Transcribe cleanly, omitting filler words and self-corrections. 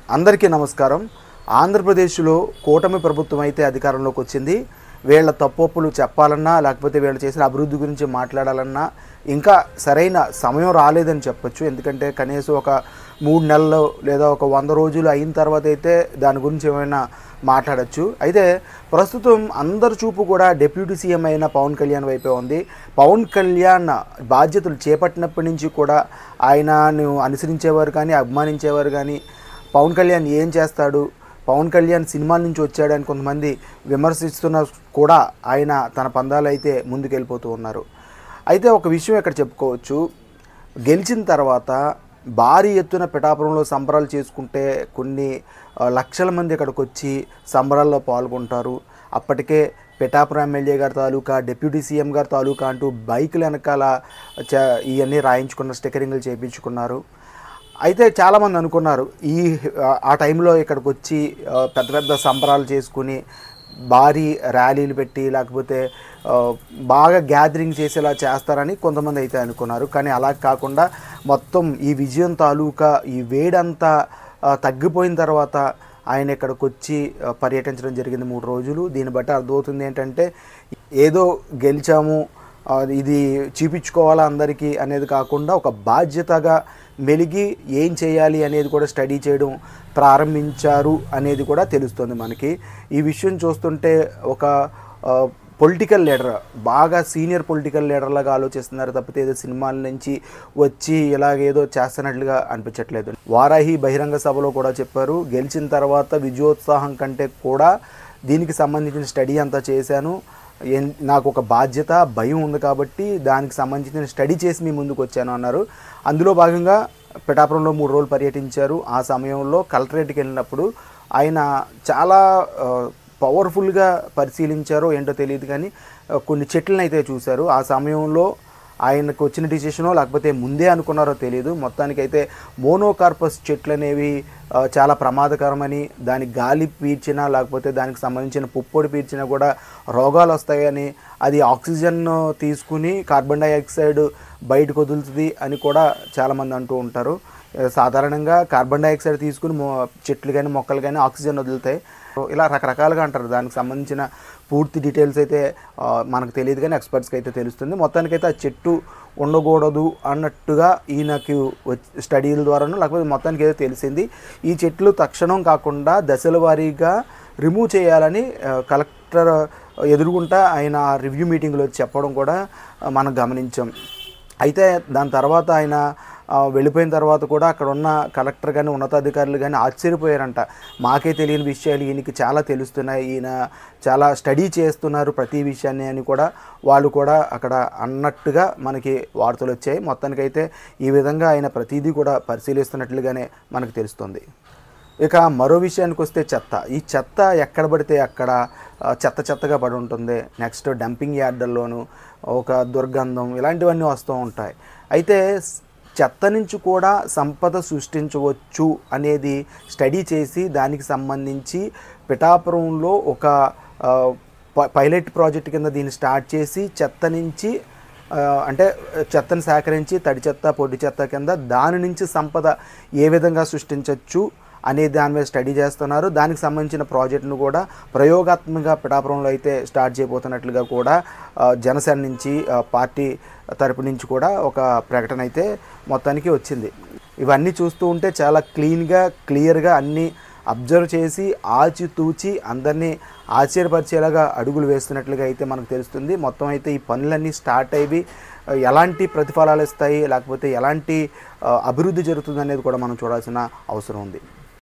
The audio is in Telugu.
అందరికీ నమస్కారం. ఆంధ్రప్రదేశ్‌లో కూటమి ప్రభుత్వం అయితే అధికారంలోకి వచ్చింది. వీళ్ళ తప్పొప్పులు చెప్పాలన్నా, లేకపోతే వీళ్ళు చేసిన అభివృద్ధి గురించి మాట్లాడాలన్నా ఇంకా సరైన సమయం రాలేదని చెప్పొచ్చు. ఎందుకంటే కనీసం ఒక 3 నెలలు లేదా ఒక 100 రోజులు అయిన తర్వాత అయితే దాని గురించి ఏమైనా మాట్లాడొచ్చు. అయితే ప్రస్తుతం అందరి చూపు కూడా డిప్యూటీ సీఎం అయిన పవన్ కళ్యాణ్ వైపే ఉంది. పవన్ కళ్యాణ్ బాధ్యతలు చేపట్టినప్పటి నుంచి కూడా ఆయనను అనుసరించేవారు కానీ, అభిమానించేవారు కానీ పవన్ కళ్యాణ్ ఏం చేస్తాడు, పవన్ కళ్యాణ్ సినిమాల నుంచి వచ్చాడని కొంతమంది విమర్శిస్తున్నా కూడా ఆయన తన పందాలు అయితే ముందుకెళ్ళిపోతూ ఉన్నారు. అయితే ఒక విషయం ఇక్కడ చెప్పుకోవచ్చు. గెలిచిన తర్వాత భారీ ఎత్తున పిఠాపురంలో సంబరాలు చేసుకుంటే కొన్ని లక్షల మంది అక్కడికి వచ్చి సంబరాల్లో పాల్గొంటారు. అప్పటికే పిఠాపురం ఎమ్మెల్యే గారి తాలూకా, డిప్యూటీ సీఎం గారి తాలూకా అంటూ బైకుల వెనకాల ఇవన్నీ రాయించుకున్న స్టిక్కరింగ్లు చేయించుకున్నారు. అయితే చాలామంది అనుకున్నారు ఆ టైంలో ఇక్కడికి వచ్చి పెద్ద పెద్ద సంబరాలు చేసుకుని భారీ ర్యాలీలు పెట్టి లేకపోతే బాగా గ్యాదరింగ్ చేసేలా చేస్తారని కొంతమంది అయితే అనుకున్నారు. కానీ అలా కాకుండా మొత్తం ఈ విజయం తాలూకా ఈ వేడంతా తగ్గిపోయిన తర్వాత ఆయన ఇక్కడికి వచ్చి పర్యటించడం జరిగింది 3 రోజులు. దీన్ని బట్టి అర్థమవుతుంది ఏంటంటే ఏదో గెలిచాము ఇది చూపించుకోవాలా అందరికీ అనేది కాకుండా ఒక బాధ్యతగా మెలిగి ఏం చేయాలి అనేది కూడా స్టడీ చేయడం ప్రారంభించారు అనేది కూడా తెలుస్తుంది మనకి. ఈ విషయం చూస్తుంటే ఒక పొలిటికల్ లీడర్, బాగా సీనియర్ పొలిటికల్ లీడర్లాగా ఆలోచిస్తున్నారు తప్పితే ఏదో సినిమాల నుంచి వచ్చి ఇలాగేదో చేస్తున్నట్లుగా అనిపించట్లేదు. వారాహి బహిరంగ సభలో కూడా చెప్పారు, గెలిచిన తర్వాత విజయోత్సాహం కంటే కూడా దీనికి సంబంధించిన స్టడీ అంతా చేశాను, నాకు ఒక బాధ్యత భయం ఉంది కాబట్టి దానికి సంబంధించిన స్టడీ చేసి మీ ముందుకు వచ్చాను అన్నారు. అందులో భాగంగా పిఠాపురంలో 3 రోజులు పర్యటించారు. ఆ సమయంలో కలెక్టరేట్కి వెళ్ళినప్పుడు ఆయన చాలా పవర్ఫుల్గా పరిశీలించారో ఏంటో తెలియదు కానీ కొన్ని చెట్లను అయితే చూశారు. ఆ సమయంలో ఆయనకు వచ్చిన డిసిషనో లేకపోతే ముందే అనుకున్నారో తెలియదు. మొత్తానికైతే మోనోకార్పస్ చెట్లు అనేవి చాలా ప్రమాదకరమని, దాని గాలి పీల్చినా లేకపోతే దానికి సంబంధించిన పుప్పొడి పీల్చినా కూడా రోగాలు వస్తాయని, అది ఆక్సిజన్ తీసుకుని కార్బన్ డైఆక్సైడ్ బయటకు వదులుతుంది అని కూడా చాలామంది అంటూ ఉంటారు. సాధారణంగా కార్బన్ డైఆక్సైడ్ తీసుకుని చెట్లు కానీ మొక్కలు కానీ ఆక్సిజన్ వదులుతాయి. ఇలా రకరకాలుగా అంటారు. దానికి సంబంధించిన పూర్తి డీటెయిల్స్ అయితే మనకు తెలియదు కానీ ఎక్స్పర్ట్స్కి అయితే తెలుస్తుంది. మొత్తానికైతే ఆ చెట్టు ఉండకూడదు అన్నట్టుగా ఈయనకి స్టడీల ద్వారానూ లేకపోతే మొత్తానికి అయితే తెలిసింది. ఈ చెట్లు తక్షణం కాకుండా దశల వారీగా రిమూవ్ చేయాలని కలెక్టర్ ఎదురుగుంటా ఆయన రివ్యూ మీటింగ్లో చెప్పడం కూడా మనం గమనించాం. అయితే దాని తర్వాత ఆయన వెళ్ళిపోయిన తర్వాత కూడా అక్కడ ఉన్న కలెక్టర్ కానీ ఉన్నతాధికారులు కానీ ఆశ్చర్యపోయారంట. మాకే తెలియని విషయాలు ఈయనకి చాలా తెలుస్తున్నాయి, ఈయన చాలా స్టడీ చేస్తున్నారు ప్రతి విషయాన్ని అని కూడా వాళ్ళు కూడా అక్కడ అన్నట్టుగా మనకి వార్తలు వచ్చాయి. మొత్తానికైతే ఈ విధంగా ఆయన ప్రతిదీ కూడా పరిశీలిస్తున్నట్లుగానే మనకు తెలుస్తుంది. ఇక మరో విషయానికి వస్తే చెత్త. ఈ చెత్త ఎక్కడ పడితే అక్కడ చెత్తగా పడి ఉంటుంది. నెక్స్ట్ డంపింగ్ యార్డుల్లోనూ ఒక దుర్గంధం ఇలాంటివన్నీ వస్తూ ఉంటాయి. అయితే చెత్త నుంచి కూడా సంపద సృష్టించవచ్చు అనేది స్టడీ చేసి దానికి సంబంధించి పిఠాపురంలో ఒక పైలట్ ప్రాజెక్ట్ కింద దీన్ని స్టార్ట్ చేసి చెత్త నుంచి అంటే చెత్తను సేకరించి తడి చెత్త పొడి చెత్త కింద దాని నుంచి సంపద ఏ విధంగా సృష్టించవచ్చు అనే దాని మీద స్టడీ చేస్తున్నారు. దానికి సంబంధించిన ప్రాజెక్టును కూడా ప్రయోగాత్మకంగా పిఠాపురంలో అయితే స్టార్ట్ చేయబోతున్నట్లుగా కూడా జనసేన నుంచి పార్టీ తరపు నుంచి కూడా ఒక ప్రకటన అయితే మొత్తానికి వచ్చింది. ఇవన్నీ చూస్తూ ఉంటే చాలా క్లియర్గా అన్నీ అబ్జర్వ్ చేసి ఆచితూచి అందరినీ ఆశ్చర్యపరిచేలాగా అడుగులు వేస్తున్నట్లుగా అయితే మనకు తెలుస్తుంది. మొత్తం అయితే ఈ పనులన్నీ స్టార్ట్ అయ్యి ఎలాంటి ప్రతిఫలాలు ఇస్తాయి లేకపోతే ఎలాంటి అభివృద్ధి జరుగుతుంది అనేది కూడా మనం చూడాల్సిన అవసరం ఉంది.